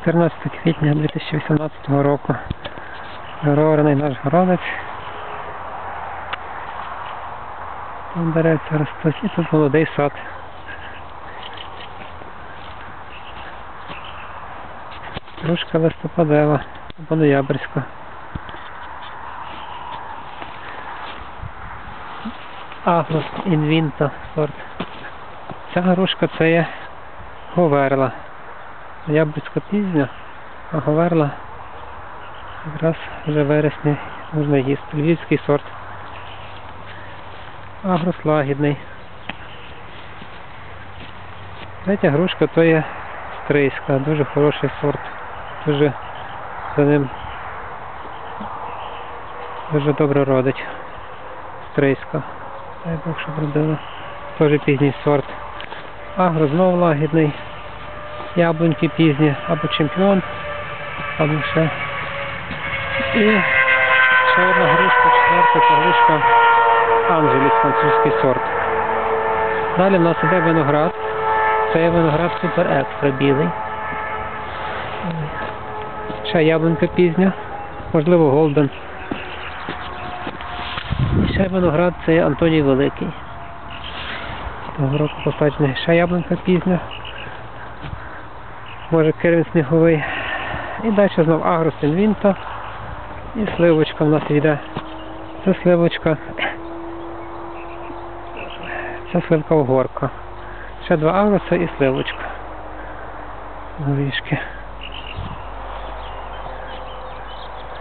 14 квітня 2018 року. Переорений наш городець. Там береться ростуть і тут молодий сад. Грушка листопадева або ноябрьська. Агрос інвінто сорт. Ця грушка це є говерла. Ноябрьська пізня, а говерла якраз вже вересні можна їсти. Львівський сорт. Агрос лагідний. Третя грушка то є стрийська, дуже хороший сорт. Дуже за ним дуже добре родить. Стрийська. Дай Бог, щоб родила. Теж пізній сорт. Агро знову лагідний. Яблуньки пізні, або чемпіон, або ще. І ще одна грушка, четверта, це грушка Анджеліс, французький сорт. Далі в нас іде виноград. Це є виноград супер екстра білий. Ще яблунька пізня, можливо голден. І ще виноград це є Антоній Великий. Того року посаджений. Ще яблунька пізня. Може кервін сніговий. І далі знов Агрос інвінто. І сливочка в нас йде. Це сливочка. Це сливка угорка. Ще два агроса і сливочка. Горішки.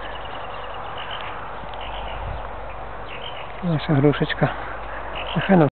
Наша грушечка. Нехай нам